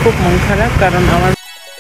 খুব মন খারাপ, কারণ আমার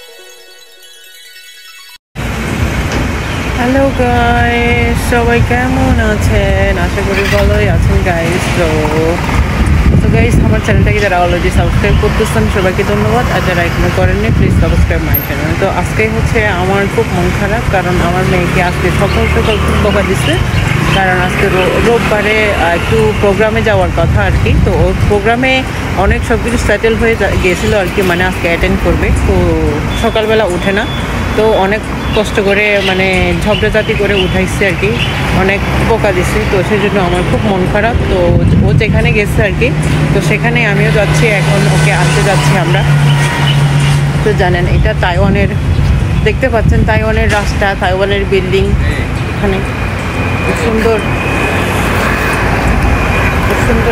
হ্যালো গাইস, সবাই কেমন আছেন? আশা করি ভালোই আছেন গাইস। তো গাইস, আমার চ্যানেলটাকে যারা অলরেডি সাবস্ক্রাইব করতেছেন সবাইকে ধন্যবাদ, আর যারা এখনো করেননি প্লিজ সাবস্ক্রাইব মাই চ্যানেল। তো আজকে হচ্ছে আমার খুব মন খারাপ, কারণ আমার মেয়েকে আজকে সকাল সকাল খুব বকা দিচ্ছে, কারণ আজকে রোববারে একটু প্রোগ্রামে যাওয়ার কথা আর কি। তো ওর প্রোগ্রামে অনেক সব কিছু সেটেল হয়ে গিয়েছিলো আর কি, মানে আজকে অ্যাটেন্ড করবে। তো সকালবেলা উঠে না, তো অনেক কষ্ট করে মানে ঝগড়াঝাটি করে উঠাইছে আর কি, অনেক বকা দিছে। তো সেই জন্য আমার খুব মন খারাপ। তো ও যেখানে গেছে আর কি, তো সেখানে আমিও যাচ্ছি, এখন ওকে আনতে যাচ্ছি আমরা। তো জানেন এটা তাইওয়ানের, দেখতে পাচ্ছেন তাইওয়ানের রাস্তা, তাইওয়ানের বিল্ডিং, এখানে খুব সুন্দর খুব সুন্দর।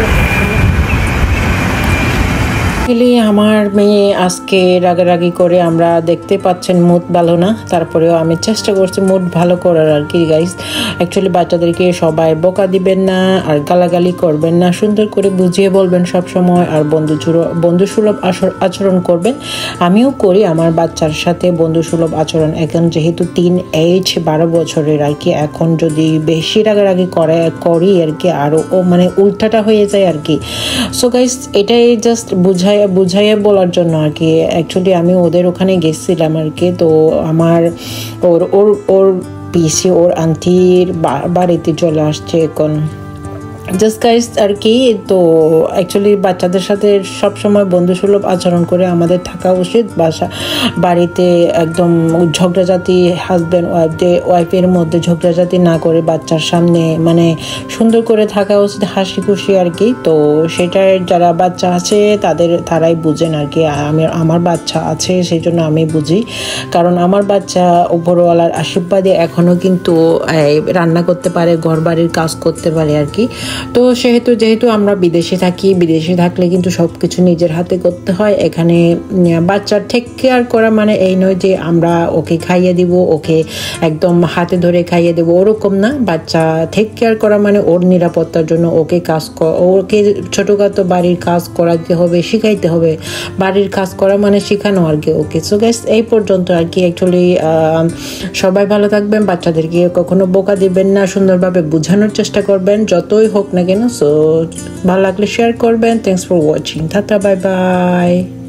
আমার মেয়ে আজকে রাগারাগি করে, আমরা দেখতে পাচ্ছেন মুড ভালো না, তারপরেও আমি চেষ্টা করছি মুড ভালো করার আর কি গাইস। অ্যাকচুয়ালি বাচ্চাদেরকে সবাই বকা দিবেন না আর গালাগালি করবেন না, সুন্দর করে বুঝিয়ে বলবেন সব সময়, আর বন্ধুসুলভ আচরণ করবেন। আমিও করি আমার বাচ্চার সাথে বন্ধুসুলভ আচরণ। এখন যেহেতু 12 বছরের আর কি, এখন যদি বেশি রাগারাগি করি আর কি, আরও ও মানে উল্টাটা হয়ে যায় আর কি। সো গাইস, এটাই জাস্ট বুঝাইয়া বলার জন্য আর কি। অ্যাকচুয়ালি আমি ওদের ওখানে গেছিলাম আর কি। তো আমার ওর পিসি, ওর আন্টির বাড়িতে চলে আসছে এখন জাস্ট গাইস আর কি। তো অ্যাকচুয়ালি বাচ্চাদের সাথে সবসময় বন্ধুসুলভ আচরণ করে আমাদের থাকা উচিত। বাড়িতে একদম ঝগড়াঝাটি, হাজব্যান্ড ওয়াইফের মধ্যে ঝগড়াঝাটি না করে বাচ্চার সামনে মানে সুন্দর করে থাকা উচিত, হাসি খুশি আর কি। তো সেটার যারা বাচ্চা আছে তারাই বুঝেন আর কি। আমার বাচ্চা আছে সেই জন্য আমি বুঝি, কারণ আমার বাচ্চা উপরওয়ালার আশীর্বাদে এখনও কিন্তু রান্না করতে পারে, ঘর বাড়ির কাজ করতে পারে আর কি। তো যেহেতু আমরা বিদেশে থাকলে কিন্তু সবকিছু নিজের হাতে করতে হয়। এখানে বাচ্চার টেক কেয়ার করা মানে এই নয় যে আমরা ওকে খাইয়ে দিব, ওকে একদম হাতে ধরে খাইয়ে দেবো, ওরকম না। বাচ্চা টেক কেয়ার করা মানে ওর নিরাপত্তার জন্য ওকে ছোটখাটো বাড়ির কাজ করাতে হবে, শিখাইতে হবে। বাড়ির কাজ করা মানে শেখানো আর কি ওকে। সো গাইস, এই পর্যন্ত আর কি। অ্যাকচুয়ালি সবাই ভালো থাকবেন, বাচ্চাদেরকে কখনো বোকা দিবেন না, সুন্দরভাবে বোঝানোর চেষ্টা করবেন যতই হোক না কেন। সো ভালো লাগলে শেয়ার করবেন। Thanks for watching, tata, bye by.